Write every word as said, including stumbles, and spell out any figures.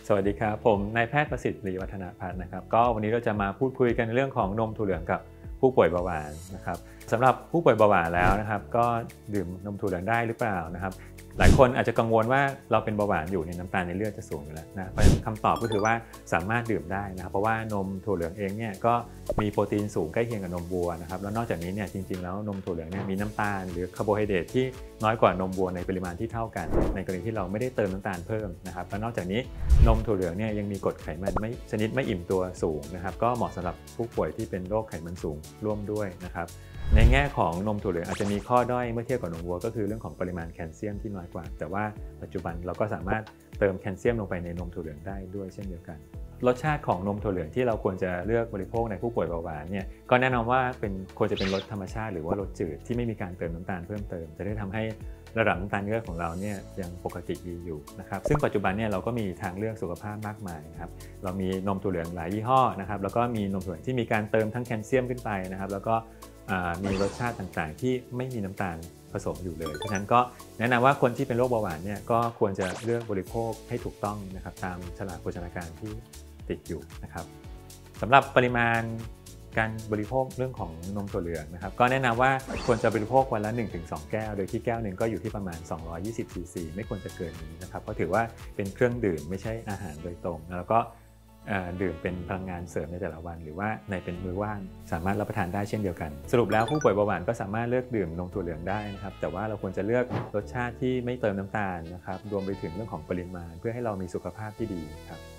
สวัสดีครับผมนายแพทย์ประสิทธิ์ลีวัฒนพัฒน์นะครับก็วันนี้เราจะมาพูดคุยกันในเรื่องของนมถั่วเหลืองกับผู้ป่วยเบาหวานนะครับสำหรับผู้ป่วยเบาหวานแล้วนะครับก็ดื่มนมถั่วเหลืองได้หรือเปล่านะครับหลายคนอาจจะกังวลว่าเราเป็นเบาหวานอยู่ในน้ำตาลในเลือดจะสูงอยู่แล้วนะเพราะฉะนั้นคำตอบก็คือว่าสามารถดื่มได้นะครับเพราะว่านมถั่วเหลืองเองเนี่ยก็มีโปรตีนสูงใกล้เคียงกับนมวัวนะครับแล้วนอกจากนี้เนี่ยจริงๆแล้วนมถั่วเหลืองเนี่ยมีน้ำตาลหรือคาร์โบไฮเดรตที่น้อยกว่านมวัวในปริมาณที่เท่ากันในกรณีที่เราไม่ได้เติมน้ำตาลเพิ่มนะครับและนอกจากนี้นมถั่วเหลืองเนี่ยยังมีกรดไขมันไม่ชนิดไม่อิ่มตัวสูงนะครับก็เหมาะสำหรับผู้ป่วยที่เป็นโรคไขมันสูงร่วมด้วยนะครับในแง่ของนมถั่วเหลืองอาจจะมีข้อด้อยเมื่อเทียบกับนมวัวก็คือเรื่องของปริมาณแคลเซียมที่น้อยกว่าแต่ว่าปัจจุบันเราก็สามารถเติมแคลเซียมลงไปในนมถั่วเหลืองได้ด้วยเช่นเดียวกันรสชาติของนมถั่วเหลืองที่เราควรจะเลือกบริโภคในผู้ป่วยเบาหวานเนี่ยก็แนะนำว่าเป็นควรจะเป็นรสธรรมชาติหรือว่ารสจืดที่ไม่มีการเติมน้ำตาลเพิ่มเติมจะได้ทำให้ระดับน้ำตาลเลือดของเราเนี่ยยังปกติดีอยู่นะครับซึ่งปัจจุบันเนี่ยเราก็มีทางเลือกสุขภาพมากมายนะครับเรามีนมถั่วเหลืองหลายยี่ห้อนะครับแล้วก็มีนมถั่วเหลืองที่มีการเติมทั้งแคลเซียมขึ้นไปนะครับแล้วก็มีรสชาติต่างๆที่ไม่มีน้ำตาลผสมอยู่เลยเพราะฉะนั้นก็แนะนำว่าคนที่เป็นโรคเบาหวานเนี่ยก็ควรจะเลือกบริโภคให้ถูกต้องนะครับตามฉลากโภชนาการที่ติดอยู่นะครับสำหรับปริมาณการบริโภคเรื่องของนมถั่วเหลืองนะครับก็แนะนำว่าควรจะบริโภควันละ หนึ่งถึงสอง แก้วโดยที่แก้วหนึ่งก็อยู่ที่ประมาณสองร้อยยี่สิบซีซีไม่ควรจะเกินนี้นะครับเพราะถือว่าเป็นเครื่องดื่มไม่ใช่อาหารโดยตรงแล้วก็ดื่มเป็นพลังงานเสริมในแต่ละวันหรือว่าในเป็นมื้อว่างสามารถรับประทานได้เช่นเดียวกันสรุปแล้วผู้ป่วยเบาหวานก็สามารถเลือกดื่มนมถั่วเหลืองได้นะครับแต่ว่าเราควรจะเลือกรสชาติที่ไม่เติมน้ำตาลนะครับรวมไปถึงเรื่องของปริมาณเพื่อให้เรามีสุขภาพที่ดีครับ